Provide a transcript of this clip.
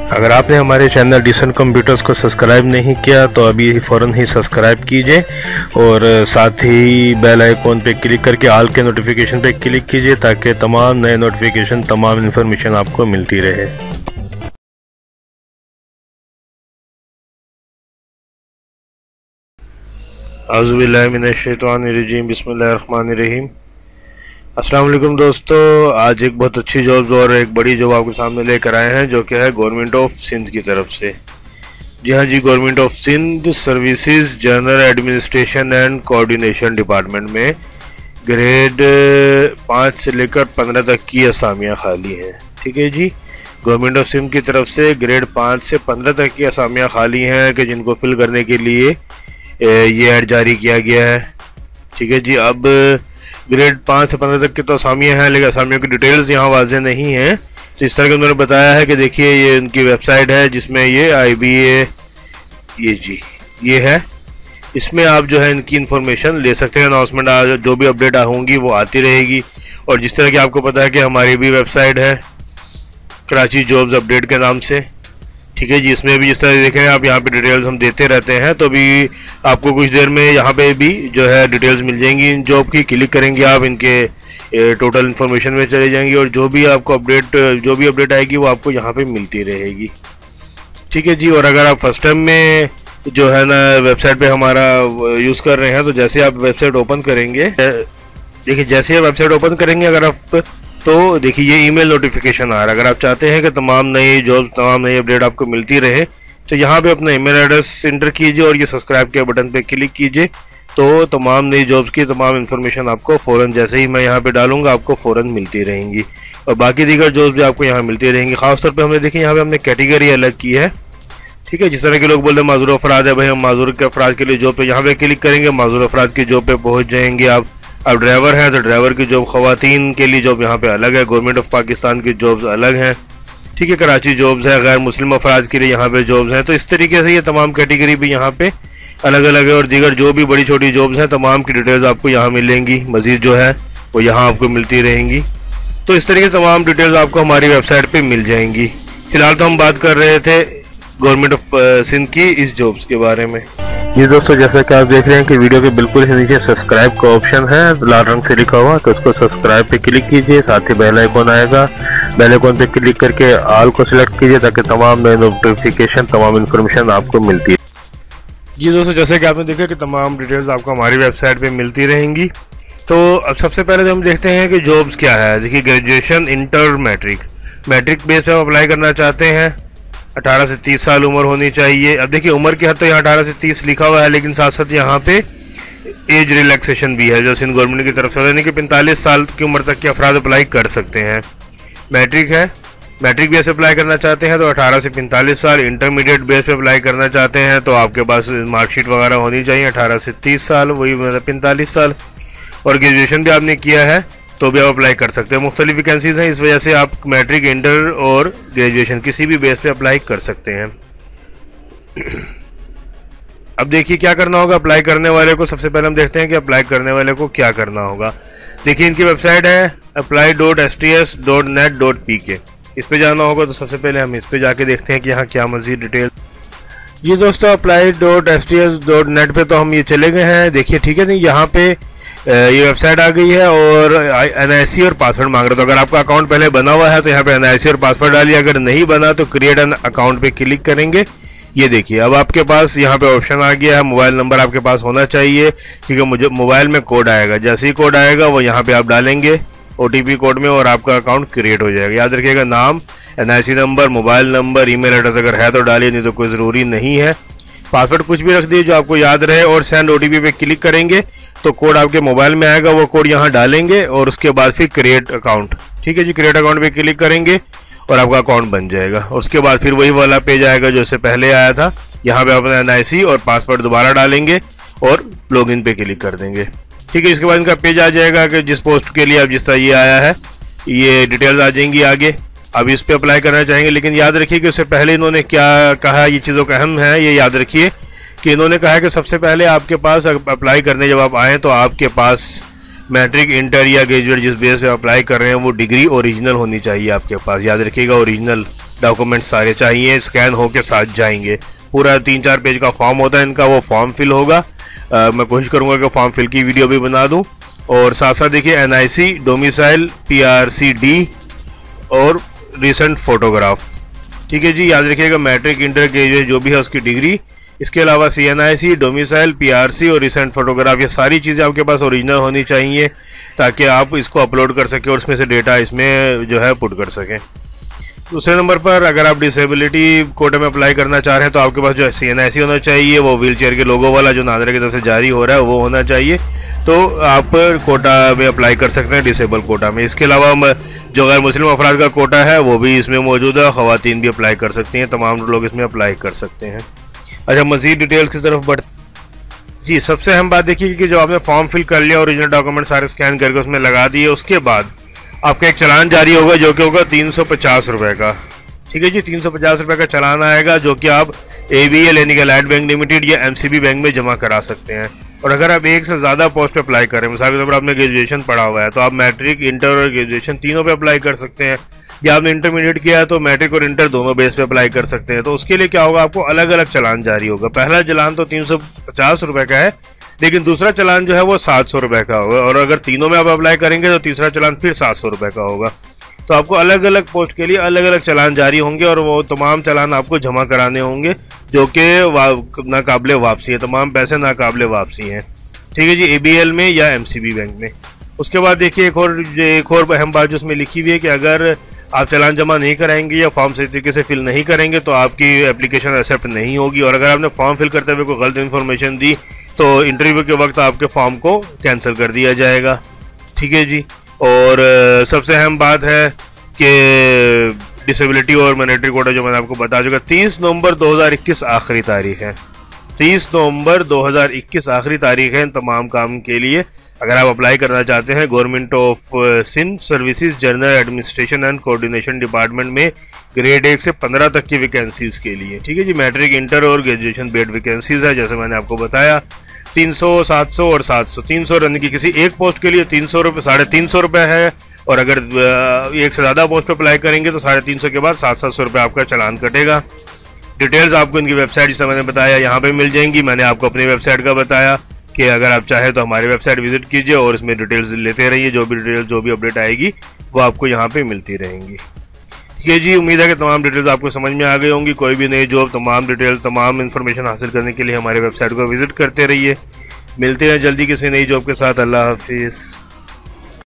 अगर आपने हमारे चैनल डिसेंट कंप्यूटर्स को सब्सक्राइब नहीं किया तो अभी फ़ौरन ही सब्सक्राइब कीजिए और साथ ही बेल आइकॉन पे क्लिक करके ऑल के नोटिफिकेशन पे क्लिक कीजिए ताकि तमाम नए नोटिफिकेशन, तमाम इन्फॉर्मेशन आपको मिलती रहे। औज़ु बिल्लाहि मिनश शैतानिर रजीम, बिस्मिल्लाहिर रहमानिर रहीम। अस्सलाम वालेकुम दोस्तों, आज एक बहुत अच्छी जॉब और एक बड़ी जॉब आपके सामने लेकर आए हैं जो कि है गवर्नमेंट ऑफ सिंध की तरफ से। जी हाँ जी, government of Sindh services general administration and coordination department में ग्रेड 5 से लेकर 15 तक की असामियाँ खाली हैं। ठीक है जी, गवर्नमेंट ऑफ सिंध की तरफ से ग्रेड 5 से 15 तक की असामियाँ खाली हैं कि जिनको फिल करने के लिए ये ऐड जारी किया गया है। ठीक है जी, अब ग्रेड 5 से 15 तक की तो असामियाँ हैं लेकिन असामियों की डिटेल्स यहाँ वाज़ेह नहीं हैं। तो इस तरह के उन्होंने बताया है कि देखिए ये उनकी वेबसाइट है जिसमें ये IBA ये है, इसमें आप जो है इनकी इन्फॉर्मेशन ले सकते हैं। अनाउंसमेंट जो भी अपडेट होंगी वो आती रहेगी। और जिस तरह की आपको पता है कि हमारी भी वेबसाइट है कराची जॉब्स अपडेट के नाम से। ठीक है जी, इसमें भी जिस तरह देखें आप यहाँ पे डिटेल्स हम देते रहते हैं, तो अभी आपको कुछ देर में यहाँ पे भी जो है डिटेल्स मिल जाएंगी इन जॉब की। क्लिक करेंगे आप, इनके टोटल इन्फॉर्मेशन में चले जाएंगे और जो भी आपको जो भी अपडेट आएगी वो आपको यहाँ पे मिलती रहेगी। ठीक है जी, और अगर आप फर्स्ट टाइम में जो है ना वेबसाइट पे हमारा यूज़ कर रहे हैं तो जैसे आप वेबसाइट ओपन करेंगे, देखिए जैसे आप वेबसाइट ओपन करेंगे अगर आप तो देखिए ये ईमेल नोटिफिकेशन आ रहा है। अगर आप चाहते हैं कि तमाम नई जॉब, तमाम नई अपडेट आपको मिलती रहे तो यहाँ पे अपना ईमेल एड्रेस एंटर कीजिए और ये सब्सक्राइब के बटन पे क्लिक कीजिए, तो तमाम नई जॉब्स की तमाम इन्फॉर्मेशन आपको फ़ौरन जैसे ही मैं यहाँ पे डालूंगा आपको फ़ौरन मिलती रहेंगी और बाकी दीगर जॉब्स भी आपको यहाँ मिलती रहेंगी। ख़ासतौर पर हमने देखिए यहाँ पे हमने कैटेगरी अलग की है। ठीक है, जिस तरह के लोग बोलते हैं माजूर अफराद है, भाई हम माजूर के अफराद के लिए जॉब पे यहाँ पे क्लिक करेंगे, माजूर अफराद की जॉब पे पहुँच जाएंगे आप। अब ड्राइवर हैं तो ड्राइवर की जॉब, ख़वातीन के लिए जॉब यहाँ पे अलग है, गवर्नमेंट ऑफ पाकिस्तान की जॉब्स अलग हैं। ठीक है, कराची जॉब्स है, गैर मुस्लिम अफराद के लिए यहाँ पे जॉब्स हैं। तो इस तरीके से ये तमाम कैटेगरी भी यहाँ पे अलग अलग है और दीगर जो भी बड़ी छोटी जॉब्स हैं तमाम की डिटेल्स आपको यहाँ मिलेंगी, मज़ीद जो है वो यहाँ आपको मिलती रहेंगी। तो इस तरीके से तमाम डिटेल्स आपको हमारी वेबसाइट पर मिल जाएंगी। फिलहाल तो हम बात कर रहे थे गवर्नमेंट ऑफ सिंध की इस जॉब्स के बारे में। जी दोस्तों, जैसा कि आप देख रहे हैं कि वीडियो के बिल्कुल ही नीचे सब्सक्राइब का ऑप्शन है लाल रंग से लिखा हुआ, तो उसको सब्सक्राइब पे क्लिक कीजिए। साथ ही बेल आइकॉन आएगा, बेल आइकॉन पे क्लिक करके ऑल को सिलेक्ट कीजिए ताकि तमाम नए नोटिफिकेशन, तमाम इन्फॉर्मेशन आपको मिलती है। जी दोस्तों, जैसे कि आपने देखा कि तमाम डिटेल्स आपको हमारी वेबसाइट पे मिलती रहेंगी। तो अब सबसे पहले तो हम देखते हैं कि जॉब्स क्या है। देखिए ग्रेजुएशन, इंटर, मैट्रिक बेस पे हम अप्लाई करना चाहते हैं। 18 से 30 साल उम्र होनी चाहिए। अब देखिए उम्र की हद तो यहाँ 18 से 30 लिखा हुआ है लेकिन साथ साथ यहाँ पे एज रिलैक्सेशन भी है जो सिंध गवर्नमेंट की तरफ से, यानी कि 45 साल की उम्र तक के अफराद अप्लाई कर सकते हैं। मैट्रिक है, मैट्रिक बेस पे अप्लाई करना चाहते हैं तो 18 से 45 साल। इंटरमीडिएट बेस पे अप्लाई करना चाहते हैं तो आपके पास मार्कशीट वगैरह होनी चाहिए, 18 से 30 साल, वही मतलब 45 साल। और ग्रेजुएशन भी आपने किया है तो भी आप अप्लाई कर सकते हैं। मुख्तलिफ वैकेंसीज हैं, इस वजह से आप मैट्रिक, इंटर और ग्रेजुएशन किसी भी बेस पे अप्लाई कर सकते हैं। अब देखिए क्या करना होगा अप्लाई करने वाले को। सबसे पहले हम देखते हैं कि अप्लाई करने वाले को क्या करना होगा। देखिए इनकी वेबसाइट है apply.sts.net.pk, इस पे जाना होगा। तो सबसे पहले हम इस पे जाके देखते हैं कि यहाँ क्या मजीद डिटेल। ये दोस्तों apply.sts.net पे तो हम ये चले गए हैं। देखिए ठीक है, नहीं यहाँ पे ये वेबसाइट आ गई है और NIC और पासवर्ड मांग रहा है। तो अगर आपका अकाउंट पहले बना हुआ है तो यहाँ पे NIC और पासवर्ड डालिए, अगर नहीं बना तो क्रिएट एन अकाउंट पे क्लिक करेंगे। ये देखिए अब आपके पास यहाँ पे ऑप्शन आ गया है, मोबाइल नंबर आपके पास होना चाहिए क्योंकि मुझे मोबाइल में कोड आएगा। जैसे ही कोड आएगा वो यहाँ पे आप डालेंगे OTP कोड में और आपका अकाउंट क्रिएट हो जाएगा। याद रखिएगा नाम, NIC number, mobile number, email address अगर है तो डालिए, नहीं तो कोई ज़रूरी नहीं है। पासवर्ड कुछ भी रख दिए जो आपको याद रहे और सेंड OTP पे क्लिक करेंगे तो कोड आपके मोबाइल में आएगा, वो कोड यहाँ डालेंगे और उसके बाद फिर क्रिएट अकाउंट। ठीक है जी, क्रिएट अकाउंट पे क्लिक करेंगे और आपका अकाउंट बन जाएगा। उसके बाद फिर वही वाला पेज आएगा जो इससे पहले आया था। यहाँ पे अपना NIC और पासवर्ड दोबारा डालेंगे और लॉगिन पे क्लिक कर देंगे। ठीक है, इसके बाद इनका पेज आ जाएगा कि जिस पोस्ट के लिए अब जिस तरह ये आया है ये डिटेल्स आ जाएंगी आगे। अब इस पे अप्लाई करना चाहेंगे लेकिन याद रखिए कि उससे पहले इन्होंने क्या कहा, ये चीज़ों का अहम है, ये याद रखिए कि इन्होंने कहा कि सबसे पहले आपके पास अप्लाई करने जब आप आएँ तो आपके पास मैट्रिक, इंटर या ग्रेजुएट जिस बेस पे अप्लाई कर रहे हैं वो डिग्री ओरिजिनल होनी चाहिए आपके पास। याद रखिएगा ओरिजिनल, डॉक्यूमेंट सारे चाहिए, स्कैन होके साथ जाएंगे। पूरा 3-4 पेज का फॉर्म होता है इनका, वो फॉर्म फिल होगा। मैं कोशिश करूंगा कि फॉर्म फिल की वीडियो भी बना दूं। और साथ साथ देखिए NIC, डोमिसाइल, PRCD और रिसेंट फोटोग्राफ। ठीक है जी, याद रखिएगा मैट्रिक, इंटर, ग्रेजुएट जो भी है उसकी डिग्री, इसके अलावा CNIC, डोमिसाइल, PRC और रिसेंट फोटोग्राफ, ये सारी चीज़ें आपके पास ओरिजिनल होनी चाहिए ताकि आप इसको अपलोड कर सकें और उसमें से डेटा इसमें जो है पुट कर सकें। दूसरे नंबर पर अगर आप डिसेबिलिटी कोटे में अप्लाई करना चाह रहे हैं तो आपके पास जो CNIC होना चाहिए, वो व्हील चेयर के लोगो वाला जो नादरा की तरफ से जारी हो रहा है वो होना चाहिए, तो आप कोटा में अप्लाई कर सकते हैं, डिसेबल कोटा में। इसके अलावा जो गैर मुस्लिम अफराद का कोटा है वो भी इसमें मौजूद है, ख़वातीन भी अप्लाई कर सकती हैं, तमाम लोग इसमें अप्लाई कर सकते हैं। अच्छा, मज़ीद डिटेल्स की तरफ बढ़ जी, सबसे अहम बात देखिए कि जो आपने फॉर्म फिल कर लिया, ओरिजिनल डॉक्यूमेंट सारे स्कैन करके उसमें लगा दिए, उसके बाद आपका एक चालान जारी होगा जो कि होगा 350 रुपये का। ठीक है जी, 350 रुपये का चालान आएगा जो कि आप ABL यानी कि अलाइड बैंक लिमिटेड या MCB बैंक में जमा करा सकते हैं। और अगर आप एक से ज़्यादा पोस्ट पे अप्लाई करें, मिसाल के तौर पर आपने ग्रेजुएशन पढ़ा हुआ है तो आप मैट्रिक, इंटर और ग्रेजुएशन तीनों पे अप्लाई कर सकते हैं, या आपने इंटरमीडिएट किया है तो मैट्रिक और इंटर दोनों बेस पे अप्लाई कर सकते हैं। तो उसके लिए क्या होगा, आपको अलग अलग चालान जारी होगा। पहला चालान तो 350 रुपये का है, लेकिन दूसरा चालान जो है वो 700 रुपये का होगा, और अगर तीनों में आप अप्लाई करेंगे तो तीसरा चालान फिर 700 रुपये का होगा। तो आपको अलग अलग पोस्ट के लिए अलग अलग चालान जारी होंगे और वो तमाम चालान आपको जमा कराने होंगे जो कि नाकाबिले वापसी है, तमाम पैसे नाकाबिले वापसी हैं। ठीक है जी, ABL में या MCB बैंक में। उसके बाद देखिए एक और अहम बात जो उसमें लिखी हुई है कि अगर आप चालान जमा नहीं कराएंगे या फॉर्म सही तरीके से फिल नहीं करेंगे तो आपकी एप्लीकेशन एक्सेप्ट नहीं होगी, और अगर आपने फॉर्म फिल करते हुए कोई गलत इन्फॉर्मेशन दी तो इंटरव्यू के वक्त आपके फॉर्म को कैंसिल कर दिया जाएगा। ठीक है जी, और सबसे अहम बात है कि डिसेबिलिटी और मैंडेटरी कोटा जो मैंने आपको बता चुका, 30 नवंबर 2021 आखिरी तारीख है। 30 नवंबर 2021 आखिरी तारीख है इन तमाम काम के लिए। अगर आप अप्लाई करना चाहते हैं government of Sindh services general administration and coordination department में ग्रेड 1 से 15 तक की वैकेंसीज के लिए। ठीक है जी, मैट्रिक, इंटर और ग्रेजुएशन बेड वैकेंसीज है जैसे मैंने आपको बताया। 300, 700 और 700, 300 रन की किसी एक पोस्ट के लिए 300 रुपये, 350 रुपये है, और अगर एक से ज़्यादा पोस्ट पर अप्लाई करेंगे तो 350 के बाद 700 रुपये आपका चालान कटेगा। डिटेल्स आपको इनकी वेबसाइट जिसे मैंने बताया यहाँ पे मिल जाएंगी। मैंने आपको अपनी वेबसाइट का बताया कि अगर आप चाहें तो हमारी वेबसाइट विजिट कीजिए और इसमें डिटेल्स लेते रहिए, जो भी डिटेल्स, जो भी अपडेट आएगी वो आपको यहाँ पे मिलती रहेंगी। ठीक है जी, उम्मीद है कि तमाम डिटेल्स आपको समझ में आ गई होंगी। कोई भी नई जॉब, तमाम डिटेल्स, तमाम इन्फॉर्मेशन हासिल करने के लिए हमारी वेबसाइट को विजिट करते रहिए। मिलते हैं जल्दी किसी नई जॉब के साथ। अल्लाह हाफिज़।